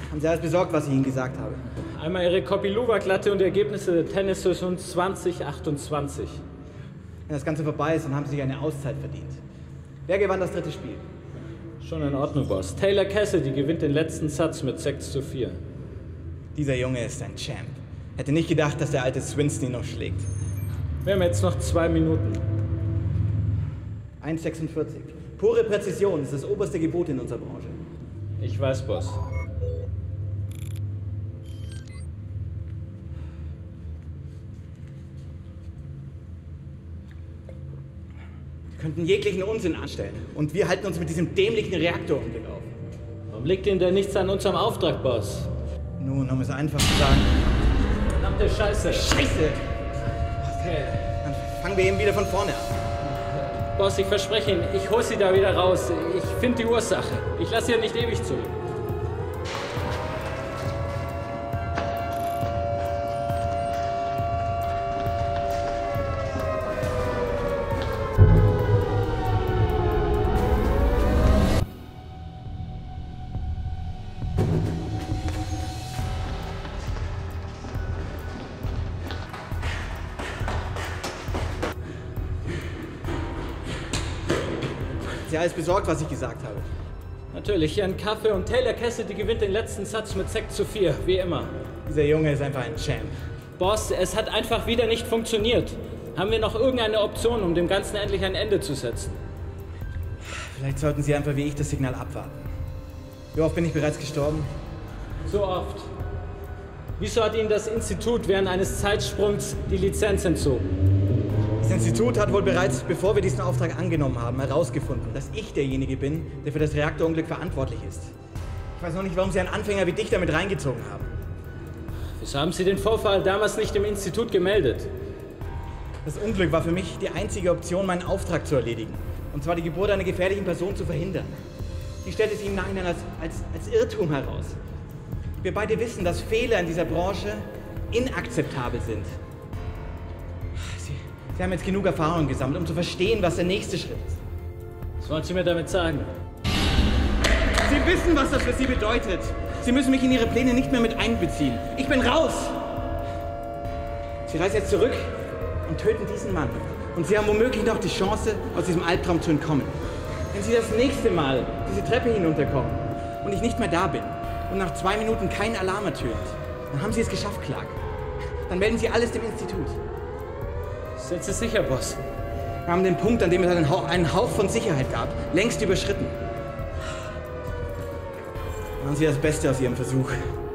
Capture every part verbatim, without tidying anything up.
Haben Sie alles besorgt, was ich Ihnen gesagt habe? Einmal Ihre Kopiluwa-Glatte und die Ergebnisse der Tennis-Saison zwanzig achtundzwanzig. Wenn das Ganze vorbei ist, dann haben Sie sich eine Auszeit verdient. Wer gewann das dritte Spiel? Schon in Ordnung, Boss. Taylor Cassidy gewinnt den letzten Satz mit sechs zu vier. Dieser Junge ist ein Champ. Hätte nicht gedacht, dass der alte Swinston ihn noch schlägt. Wir haben jetzt noch zwei Minuten. eins sechsundvierzig. Pure Präzision ist das oberste Gebot in unserer Branche. Ich weiß, Boss. Wir könnten jeglichen Unsinn anstellen. Und wir halten uns mit diesem dämlichen Reaktorunglück auf. Warum liegt Ihnen denn nichts an unserem Auftrag, Boss? Nun, um es einfach zu sagen. Verdammte Scheiße. Scheiße! Okay. Dann fangen wir eben wieder von vorne an. Boss, ich verspreche Ihnen, ich hole Sie da wieder raus. Ich finde die Ursache. Ich lasse Sie nicht ewig zurück. Sie alles besorgt, was ich gesagt habe? Natürlich, Ihren Kaffee und Taylor Cassidy gewinnt den letzten Satz mit sechs zu vier, wie immer. Dieser Junge ist einfach ein Champ. Boss, es hat einfach wieder nicht funktioniert. Haben wir noch irgendeine Option, um dem Ganzen endlich ein Ende zu setzen? Vielleicht sollten Sie einfach wie ich das Signal abwarten. Wie oft bin ich bereits gestorben? So oft. Wieso hat Ihnen das Institut während eines Zeitsprungs die Lizenz entzogen? Das Institut hat wohl bereits, bevor wir diesen Auftrag angenommen haben, herausgefunden, dass ich derjenige bin, der für das Reaktorunglück verantwortlich ist. Ich weiß noch nicht, warum Sie einen Anfänger wie dich damit reingezogen haben. Wieso haben Sie den Vorfall damals nicht im Institut gemeldet? Das Unglück war für mich die einzige Option, meinen Auftrag zu erledigen. Und zwar die Geburt einer gefährlichen Person zu verhindern. Die stellte sich im Nachhinein als, als, als Irrtum heraus. Wir beide wissen, dass Fehler in dieser Branche inakzeptabel sind. Sie, Sie haben jetzt genug Erfahrung gesammelt, um zu verstehen, was der nächste Schritt ist. Was wollen Sie mir damit sagen? Sie wissen, was das für Sie bedeutet. Sie müssen mich in Ihre Pläne nicht mehr mit einbeziehen. Ich bin raus! Sie reisen jetzt zurück und töten diesen Mann. Und Sie haben womöglich noch die Chance, aus diesem Albtraum zu entkommen. Wenn Sie das nächste Mal diese Treppe hinunterkommen und ich nicht mehr da bin und nach zwei Minuten kein Alarm ertönt, dann haben Sie es geschafft, Clark. Dann melden Sie alles dem Institut. Sind Sie sicher, Boss? Wir haben den Punkt, an dem es einen Hauch, einen Hauch von Sicherheit gab, längst überschritten. Machen Sie das Beste aus Ihrem Versuch.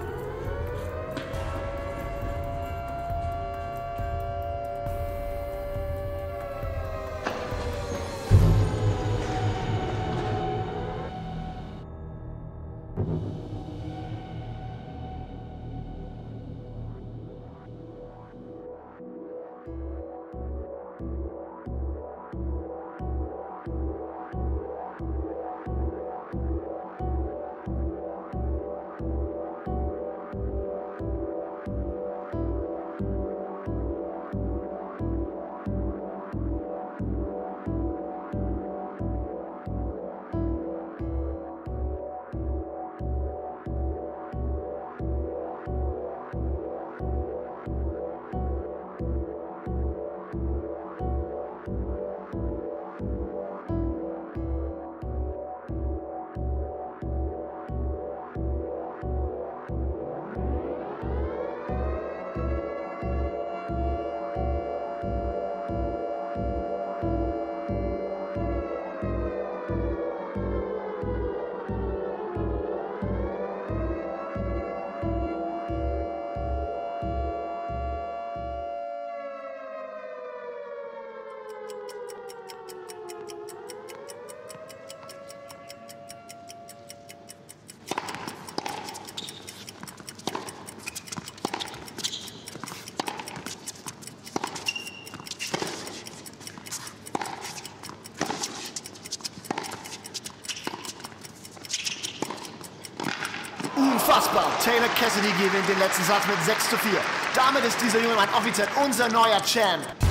Unfassbar! Taylor Cassidy gewinnt den letzten Satz mit sechs zu vier. Damit ist dieser junge Mann offiziell unser neuer Champ.